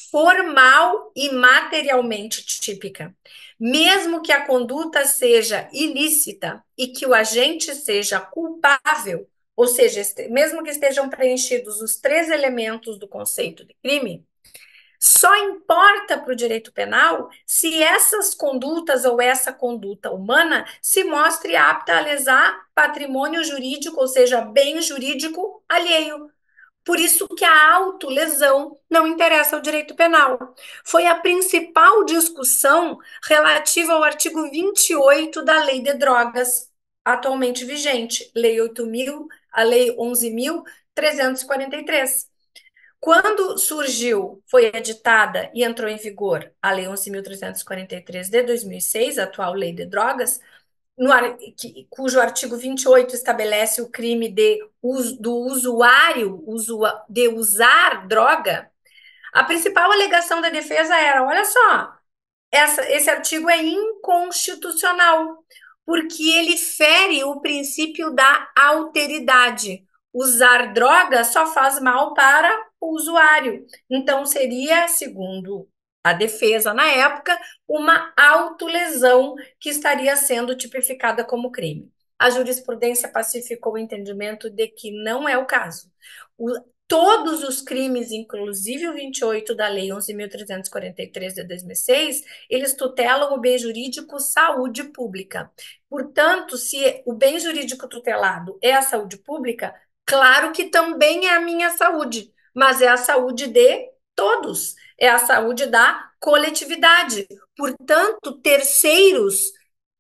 formal e materialmente típica. Mesmo que a conduta seja ilícita e que o agente seja culpável, ou seja, mesmo que estejam preenchidos os três elementos do conceito de crime, só importa para o direito penal se essas condutas ou essa conduta humana se mostre apta a lesar patrimônio jurídico, ou seja, bem jurídico alheio. Por isso que a autolesão não interessa ao direito penal. Foi a principal discussão relativa ao artigo vinte e oito da Lei de Drogas, atualmente vigente, Lei oito mil, a Lei onze mil trezentos e quarenta e três. Quando surgiu, foi editada e entrou em vigor a Lei onze mil trezentos e quarenta e três de dois mil e seis, a atual Lei de Drogas, no, que, cujo artigo vinte e oito estabelece o crime de, do usuário de usar droga, a principal alegação da defesa era, olha só, essa, esse artigo é inconstitucional, porque ele fere o princípio da alteridade. Usar droga só faz mal para o usuário. Então, seria, segundo a defesa na época, uma autolesão que estaria sendo tipificada como crime. A jurisprudência pacificou o entendimento de que não é o caso. O, todos os crimes, inclusive o vinte e oito da Lei onze mil trezentos e quarenta e três de dois mil e seis, eles tutelam o bem jurídico saúde pública. Portanto, se o bem jurídico tutelado é a saúde pública, claro que também é a minha saúde, mas é a saúde de todos, é a saúde da coletividade. Portanto, terceiros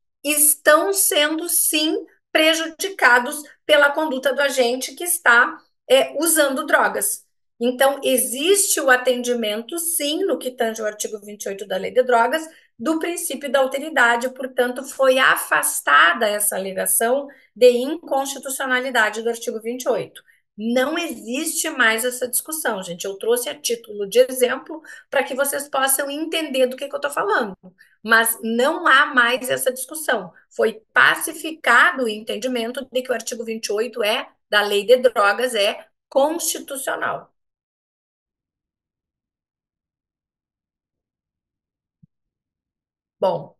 estão sendo, sim, prejudicados pela conduta do agente que está é, usando drogas. Então, existe o atendimento, sim, no que tange o artigo vinte e oito da Lei de Drogas, do princípio da alteridade, portanto, foi afastada essa alegação de inconstitucionalidade do artigo vinte e oito. Não existe mais essa discussão, gente. Eu trouxe a título de exemplo para que vocês possam entender do que, que eu estou falando. Mas não há mais essa discussão. Foi pacificado o entendimento de que o artigo vinte e oito é, da Lei de Drogas, é constitucional. Bom,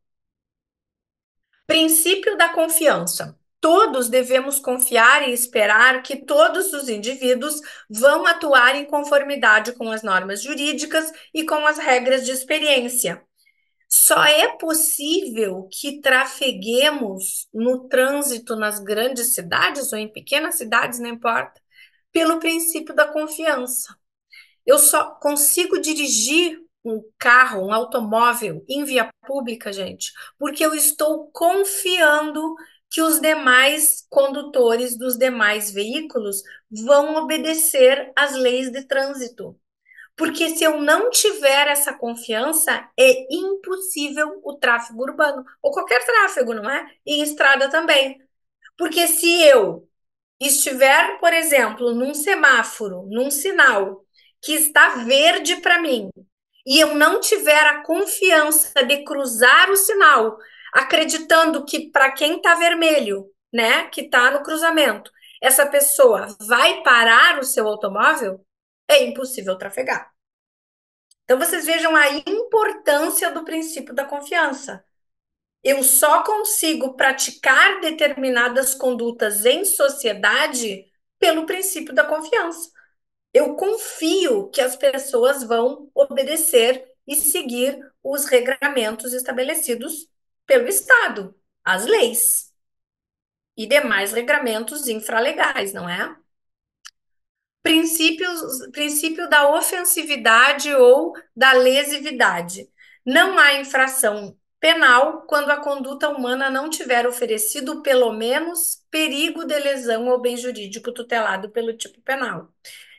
princípio da confiança. Todos devemos confiar e esperar que todos os indivíduos vão atuar em conformidade com as normas jurídicas e com as regras de experiência. Só é possível que trafeguemos no trânsito nas grandes cidades ou em pequenas cidades, não importa, pelo princípio da confiança. Eu só consigo dirigir um carro, um automóvel em via pública, gente, porque eu estou confiando que os demais condutores dos demais veículos vão obedecer às leis de trânsito. Porque se eu não tiver essa confiança, é impossível o tráfego urbano, ou qualquer tráfego, não é? E em estrada também. Porque se eu estiver, por exemplo, num semáforo, num sinal que está verde para mim, e eu não tiver a confiança de cruzar o sinal, acreditando que para quem está vermelho, né, que está no cruzamento, essa pessoa vai parar o seu automóvel, é impossível trafegar. Então, vocês vejam a importância do princípio da confiança. Eu só consigo praticar determinadas condutas em sociedade pelo princípio da confiança. Eu confio que as pessoas vão obedecer e seguir os regramentos estabelecidos pelo Estado, as leis e demais regramentos infralegais, não é? Princípios, princípio da ofensividade ou da lesividade. Não há infração penal quando a conduta humana não tiver oferecido pelo menos perigo de lesão ao bem jurídico tutelado pelo tipo penal.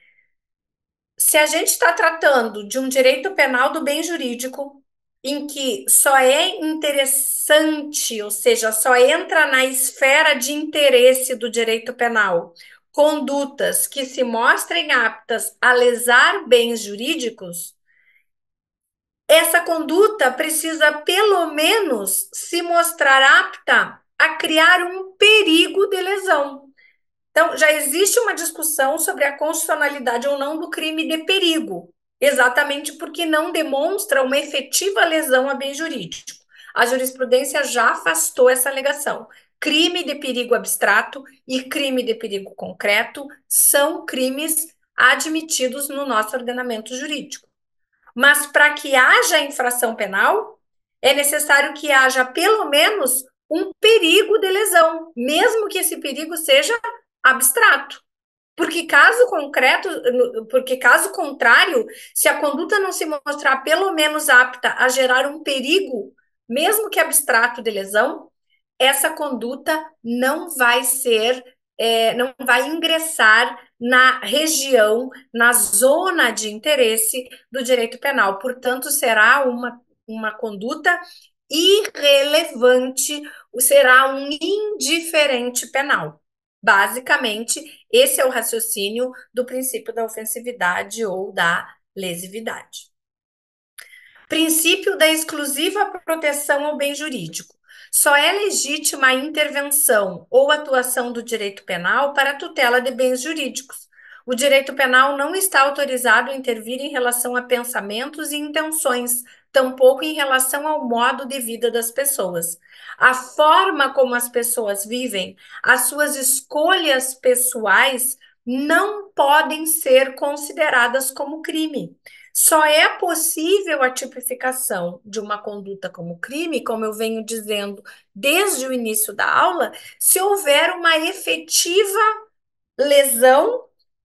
Se a gente está tratando de um direito penal do bem jurídico, em que só é interessante, ou seja, só entra na esfera de interesse do direito penal, condutas que se mostrem aptas a lesar bens jurídicos, essa conduta precisa, pelo menos, se mostrar apta a criar um perigo de lesão. Então, já existe uma discussão sobre a constitucionalidade ou não do crime de perigo. exatamente porque não demonstra uma efetiva lesão a bem jurídico. A jurisprudência já afastou essa alegação. Crime de perigo abstrato e crime de perigo concreto são crimes admitidos no nosso ordenamento jurídico. Mas para que haja infração penal, é necessário que haja pelo menos um perigo de lesão, mesmo que esse perigo seja abstrato. Porque caso concreto, porque caso contrário, se a conduta não se mostrar pelo menos apta a gerar um perigo, mesmo que abstrato de lesão, essa conduta não vai ser, é, não vai ingressar na região, na zona de interesse do direito penal. Portanto, será uma, uma conduta irrelevante, será um indiferente penal. Basicamente, esse é o raciocínio do princípio da ofensividade ou da lesividade. Princípio da exclusiva proteção ao bem jurídico. Só é legítima a intervenção ou atuação do direito penal para a tutela de bens jurídicos. O direito penal não está autorizado a intervir em relação a pensamentos e intenções, tampouco em relação ao modo de vida das pessoas. A forma como as pessoas vivem, as suas escolhas pessoais, não podem ser consideradas como crime. Só é possível a tipificação de uma conduta como crime, como eu venho dizendo desde o início da aula, se houver uma efetiva lesão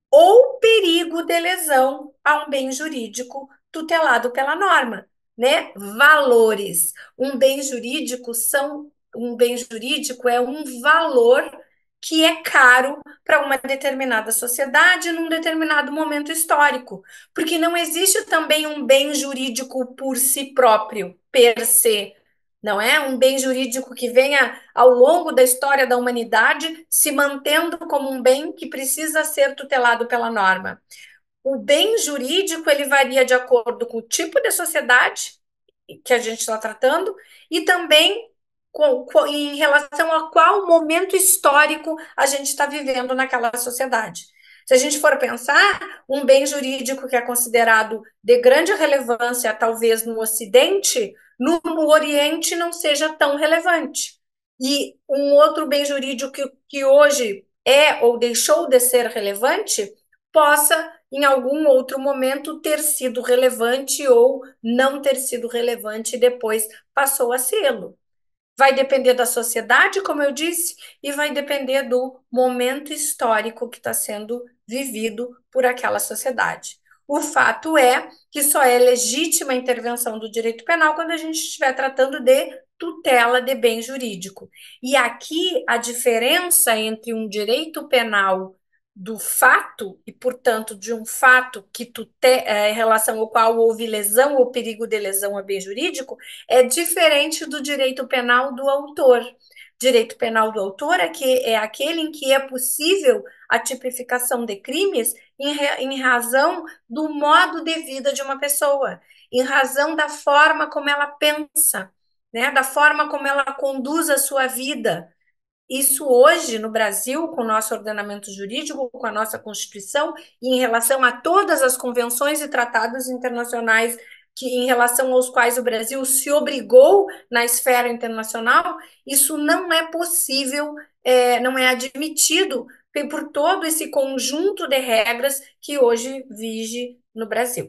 ou perigo de lesão a um bem jurídico tutelado pela norma, né? Valores. Um bem jurídico são um bem jurídico é um valor que é caro para uma determinada sociedade num determinado momento histórico, porque não existe também um bem jurídico por si próprio, per se, não é? Um bem jurídico que venha ao longo da história da humanidade se mantendo como um bem que precisa ser tutelado pela norma. O bem jurídico, ele varia de acordo com o tipo de sociedade que a gente está tratando e também com, com, em relação a qual momento histórico a gente está vivendo naquela sociedade. Se a gente for pensar, um bem jurídico que é considerado de grande relevância, talvez no Ocidente, no, no Oriente não seja tão relevante. E um outro bem jurídico que, que hoje é ou deixou de ser relevante, possa, em algum outro momento, ter sido relevante ou não ter sido relevante e depois passou a sê-lo. Vai depender da sociedade, como eu disse, e vai depender do momento histórico que está sendo vivido por aquela sociedade. O fato é que só é legítima a intervenção do direito penal quando a gente estiver tratando de tutela de bem jurídico. E aqui a diferença entre um direito penal do fato, e, portanto, de um fato que tute é, em relação ao qual houve lesão ou perigo de lesão a bem jurídico, é diferente do direito penal do autor. Direito penal do autor é, que, é aquele em que é possível a tipificação de crimes em, em razão do modo de vida de uma pessoa, em razão da forma como ela pensa, né, da forma como ela conduz a sua vida. Isso hoje, no Brasil, com o nosso ordenamento jurídico, com a nossa Constituição, e em relação a todas as convenções e tratados internacionais que, em relação aos quais o Brasil se obrigou na esfera internacional, isso não é possível, é, não é admitido por todo esse conjunto de regras que hoje vige no Brasil.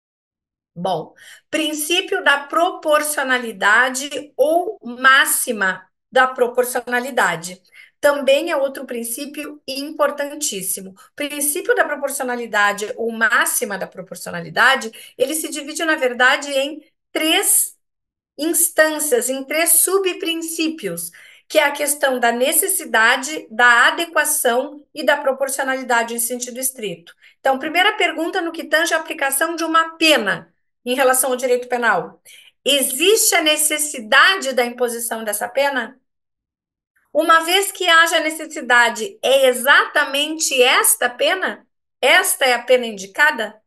Bom, princípio da proporcionalidade ou máxima da proporcionalidade. Também é outro princípio importantíssimo. O princípio da proporcionalidade ou máxima da proporcionalidade, ele se divide, na verdade, em três instâncias, em três subprincípios, que é a questão da necessidade, da adequação e da proporcionalidade em sentido estrito. Então, primeira pergunta no que tange a aplicação de uma pena em relação ao direito penal. Existe a necessidade da imposição dessa pena? Uma vez que haja necessidade, é exatamente esta pena? Esta é a pena indicada?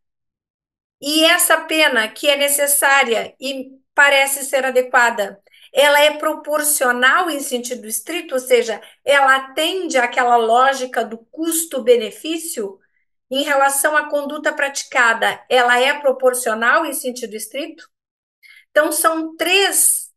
E essa pena que é necessária e parece ser adequada, ela é proporcional em sentido estrito, ou seja, ela atende àquela lógica do custo-benefício? em relação à conduta praticada, ela é proporcional em sentido estrito? Então, são três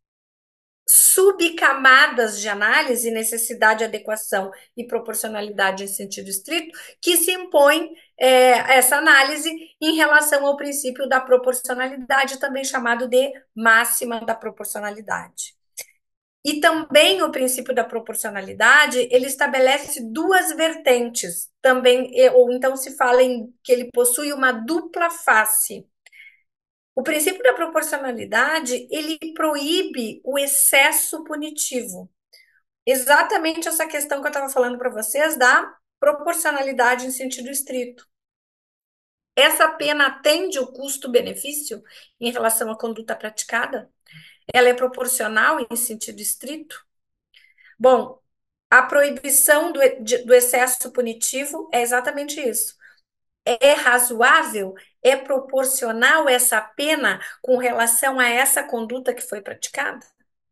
subcamadas de análise, necessidade, adequação e proporcionalidade em sentido estrito, que se impõem é, essa análise em relação ao princípio da proporcionalidade, também chamado de máxima da proporcionalidade. E também o princípio da proporcionalidade, ele estabelece duas vertentes, também, ou então se fala em que ele possui uma dupla face. O princípio da proporcionalidade, ele proíbe o excesso punitivo. Exatamente essa questão que eu estava falando para vocês da proporcionalidade em sentido estrito. Essa pena atende o custo-benefício em relação à conduta praticada? Ela é proporcional em sentido estrito? Bom, a proibição do, do excesso punitivo é exatamente isso. É razoável? É proporcional essa pena com relação a essa conduta que foi praticada?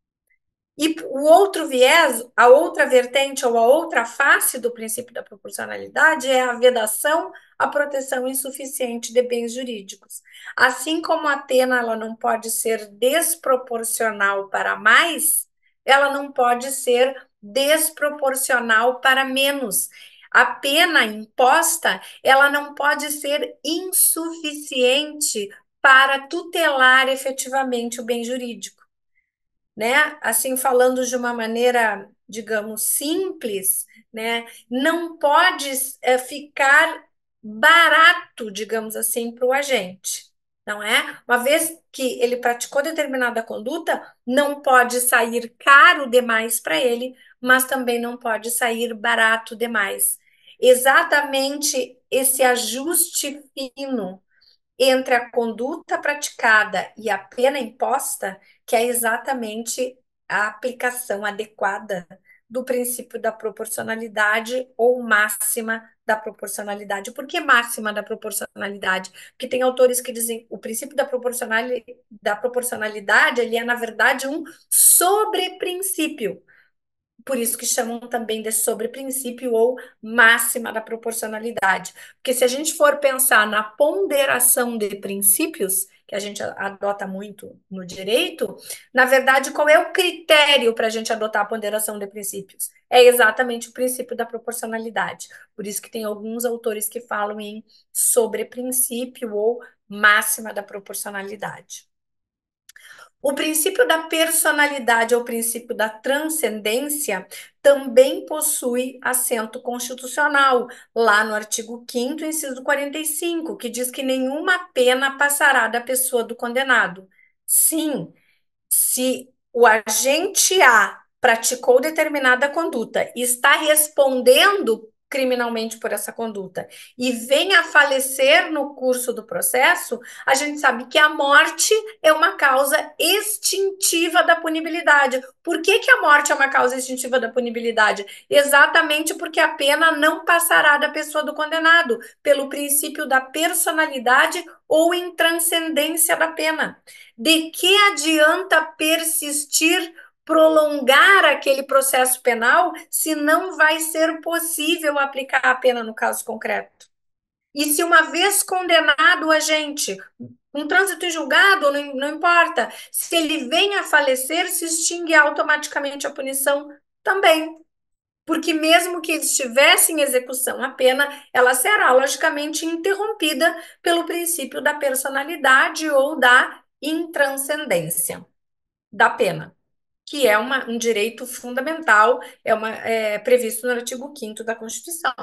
E o outro viés, a outra vertente ou a outra face do princípio da proporcionalidade é a vedação à proteção insuficiente de bens jurídicos. Assim como a pena ela não pode ser desproporcional para mais, ela não pode ser desproporcional para menos. A pena imposta, ela não pode ser insuficiente para tutelar efetivamente o bem jurídico, né? Assim, falando de uma maneira, digamos, simples, né? Não pode é, ficar barato, digamos assim, para o agente, não é? Uma vez que ele praticou determinada conduta, não pode sair caro demais para ele, mas também não pode sair barato demais. Exatamente esse ajuste fino entre a conduta praticada e a pena imposta, que é exatamente a aplicação adequada do princípio da proporcionalidade ou máxima da proporcionalidade. Por que máxima da proporcionalidade? Porque tem autores que dizem que o princípio da proporcionalidade, da proporcionalidade ele é, na verdade, um sobreprincípio. Por isso que chamam também de sobreprincípio ou máxima da proporcionalidade. Porque se a gente for pensar na ponderação de princípios, que a gente adota muito no direito, na verdade, qual é o critério para a gente adotar a ponderação de princípios? É exatamente o princípio da proporcionalidade. Por isso que tem alguns autores que falam em sobreprincípio ou máxima da proporcionalidade. O princípio da personalidade ou princípio da transcendência também possui assento constitucional, lá no artigo quinto, inciso quarenta e cinco, que diz que nenhuma pena passará da pessoa do condenado. Sim, se o agente A praticou determinada conduta e está respondendo criminalmente por essa conduta e vem a falecer no curso do processo, a gente sabe que a morte é uma causa extintiva da punibilidade. Por que que a morte é uma causa extintiva da punibilidade? Exatamente porque a pena não passará da pessoa do condenado, pelo princípio da personalidade ou intranscendência da pena. De que adianta persistir, prolongar aquele processo penal se não vai ser possível aplicar a pena no caso concreto? E se uma vez condenado o agente, um trânsito em julgado, não, não importa, se ele vem a falecer, se extingue automaticamente a punição também. Porque mesmo que estivesse em execução a pena, ela será logicamente interrompida pelo princípio da personalidade ou da intranscendência da pena, que é uma, um direito fundamental, é, uma, é previsto no artigo quinto da Constituição.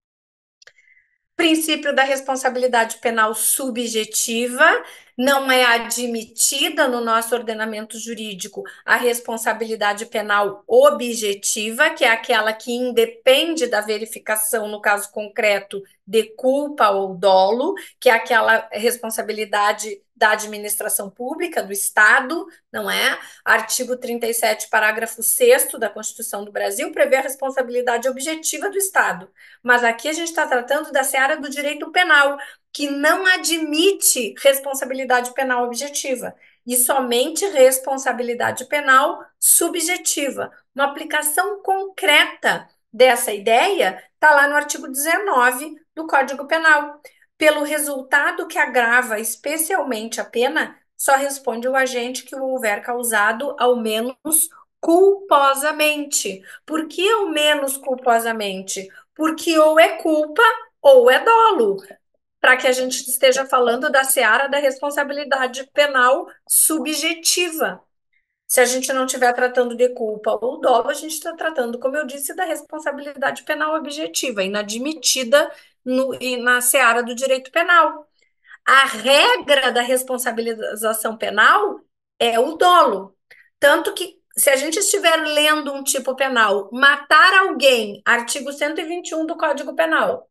Princípio da responsabilidade penal subjetiva, não é admitida no nosso ordenamento jurídico a responsabilidade penal objetiva, que é aquela que independe da verificação, no caso concreto, de culpa ou dolo, que é aquela responsabilidade da administração pública, do Estado, não é? Artigo trinta e sete, parágrafo sexto da Constituição do Brasil, prevê a responsabilidade objetiva do Estado. Mas aqui a gente está tratando da seara do direito penal, que não admite responsabilidade penal objetiva, e somente responsabilidade penal subjetiva, uma aplicação concreta dessa ideia está lá no artigo dezenove do Código Penal. Pelo resultado que agrava especialmente a pena, só responde o agente que o houver causado ao menos culposamente. Por que ao menos culposamente? Porque ou é culpa ou é dolo, para que a gente esteja falando da seara da responsabilidade penal subjetiva. Se a gente não estiver tratando de culpa ou dolo, a gente está tratando, como eu disse, da responsabilidade penal objetiva, inadmitida no, na seara do direito penal. A regra da responsabilização penal é o dolo. Tanto que, se a gente estiver lendo um tipo penal, matar alguém, artigo cento e vinte e um do Código Penal.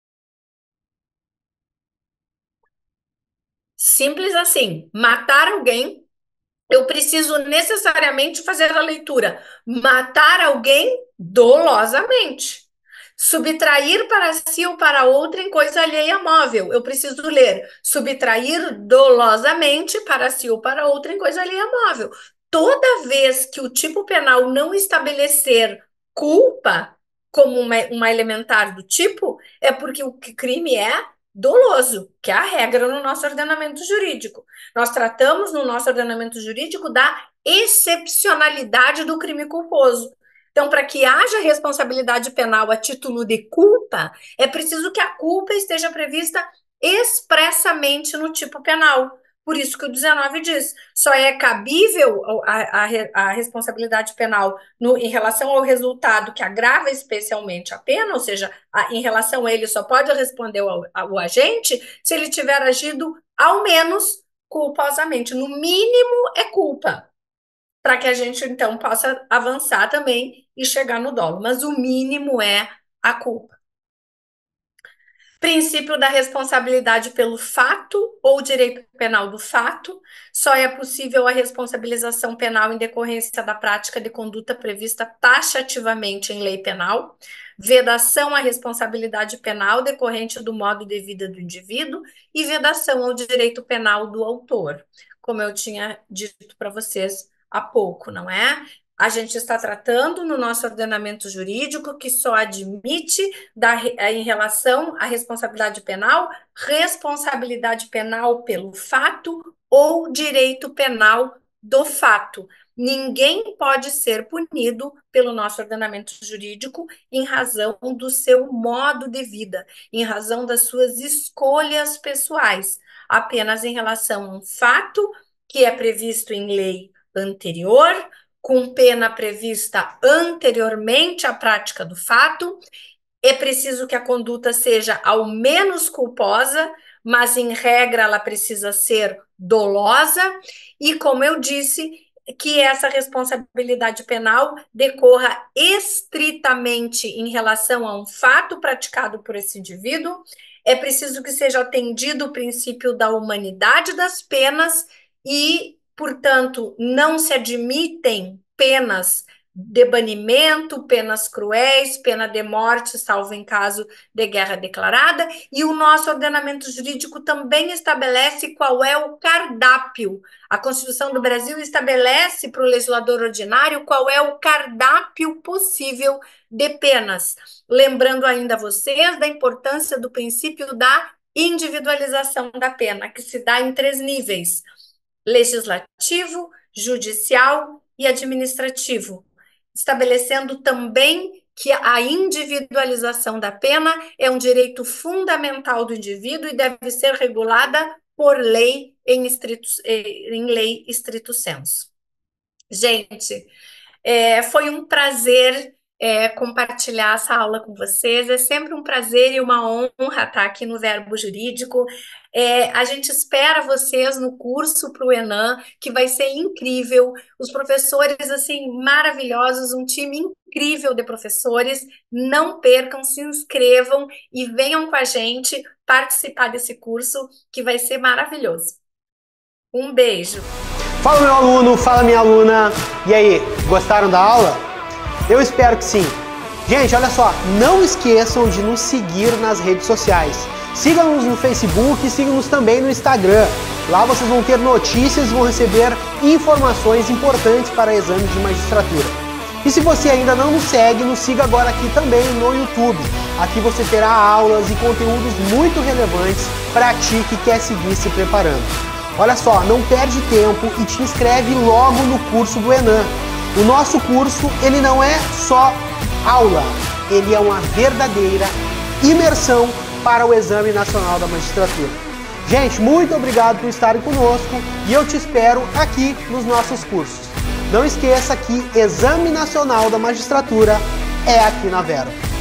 Simples assim, matar alguém, eu preciso necessariamente fazer a leitura. Matar alguém dolosamente. Subtrair para si ou para outra em coisa alheia móvel. Eu preciso ler. Subtrair dolosamente para si ou para outra em coisa alheia móvel. Toda vez que o tipo penal não estabelecer culpa como uma, uma elementar do tipo, é porque o crime é doloso, que é a regra no nosso ordenamento jurídico. Nós tratamos no nosso ordenamento jurídico da excepcionalidade do crime culposo. Então, para que haja responsabilidade penal a título de culpa, é preciso que a culpa esteja prevista expressamente no tipo penal. Por isso que o dezenove diz, só é cabível a, a, a responsabilidade penal no, em relação ao resultado que agrava especialmente a pena, ou seja, a, em relação a ele só pode responder o, a, o agente se ele tiver agido ao menos culposamente. No mínimo é culpa, para que a gente então possa avançar também e chegar no dolo. Mas o mínimo é a culpa. Princípio da responsabilidade pelo fato ou direito penal do fato. Só é possível a responsabilização penal em decorrência da prática de conduta prevista taxativamente em lei penal. Vedação à responsabilidade penal decorrente do modo de vida do indivíduo e vedação ao direito penal do autor, como eu tinha dito para vocês há pouco, não é? A gente está tratando no nosso ordenamento jurídico que só admite, da, em relação à responsabilidade penal, responsabilidade penal pelo fato ou direito penal do fato. Ninguém pode ser punido pelo nosso ordenamento jurídico em razão do seu modo de vida, em razão das suas escolhas pessoais, apenas em relação a um fato que é previsto em lei anterior, com pena prevista anteriormente à prática do fato. É preciso que a conduta seja ao menos culposa, mas em regra ela precisa ser dolosa, e como eu disse, que essa responsabilidade penal decorra estritamente em relação a um fato praticado por esse indivíduo. É preciso que seja atendido o princípio da humanidade das penas e, portanto, não se admitem penas de banimento, penas cruéis, pena de morte, salvo em caso de guerra declarada, e o nosso ordenamento jurídico também estabelece qual é o cardápio. A Constituição do Brasil estabelece para o legislador ordinário qual é o cardápio possível de penas. Lembrando ainda a vocês da importância do princípio da individualização da pena, que se dá em três níveis: legislativo, judicial e administrativo, estabelecendo também que a individualização da pena é um direito fundamental do indivíduo e deve ser regulada por lei em, estrito, em lei estrito sensu. Gente, é, foi um prazer é, compartilhar essa aula com vocês. É sempre um prazer e uma honra estar aqui no Verbo Jurídico. É, a gente espera vocês no curso para o ENAM, que vai ser incrível. Os professores, assim, maravilhosos, um time incrível de professores. Não percam, se inscrevam e venham com a gente participar desse curso, que vai ser maravilhoso. Um beijo. Fala, meu aluno, fala, minha aluna. E aí, gostaram da aula? Eu espero que sim. Gente, olha só, não esqueçam de nos seguir nas redes sociais. Sigam-nos no Facebook e sigam-nos também no Instagram. Lá vocês vão ter notícias e vão receber informações importantes para exames de magistratura. E se você ainda não nos segue, nos siga agora aqui também no YouTube. Aqui você terá aulas e conteúdos muito relevantes para ti que quer seguir se preparando. Olha só, não perde tempo e te inscreve logo no curso do Enan. O nosso curso, ele não é só aula, ele é uma verdadeira imersão para o Exame Nacional da Magistratura. Gente, muito obrigado por estarem conosco e eu te espero aqui nos nossos cursos. Não esqueça que Exame Nacional da Magistratura é aqui na Vero.